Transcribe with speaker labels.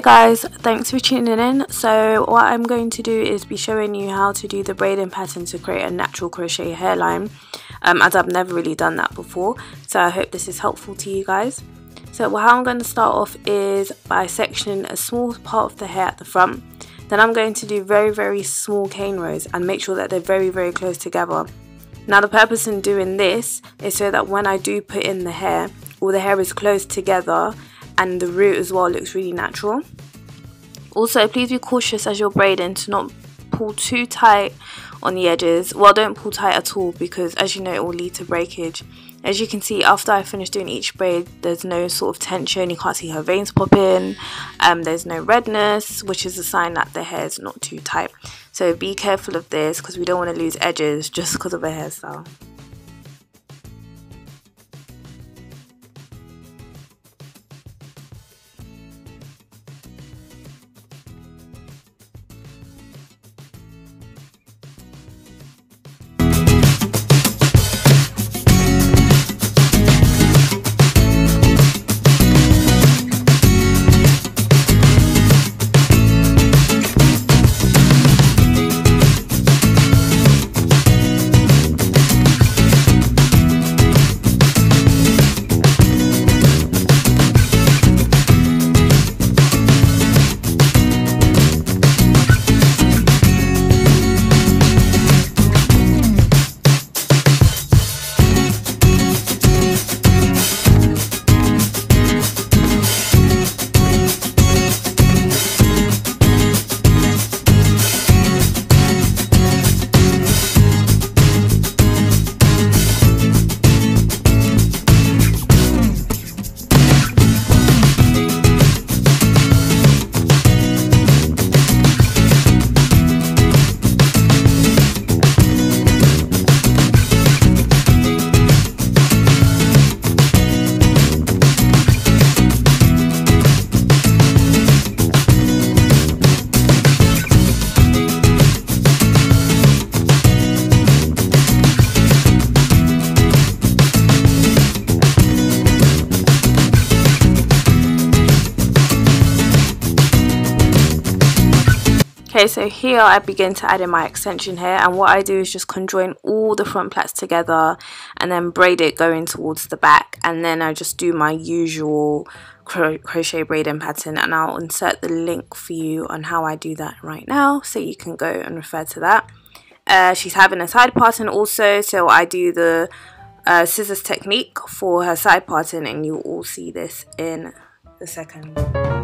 Speaker 1: guys, thanks for tuning in. So what I'm going to do is be showing you how to do the braiding pattern to create a natural crochet hairline, as I've never really done that before, so I hope this is helpful to you guys. So how I'm going to start off is by sectioning a small part of the hair at the front. Then I'm going to do very small cane rows and make sure that they're very close together. Now the purpose in doing this is so that when I do put in the hair, all the hair is close together and the root as well looks really natural. Also, please be cautious as you're braiding to not pull too tight on the edges. Well, don't pull tight at all, because as you know, it will lead to breakage. As you can see, after I finish doing each braid, there's no sort of tension. You can't see her veins pop in. There's no redness, which is a sign that the hair is not too tight. So be careful of this, because we don't want to lose edges just because of a hairstyle. Okay, so here I begin to add in my extension hair, and what I do is just conjoin all the front plaits together and then braid it going towards the back, and then I just do my usual crochet braiding pattern, and I'll insert the link for you on how I do that right now, so you can go and refer to that. She's having a side parting also, so I do the scissors technique for her side parting, and you'll all see this in a second.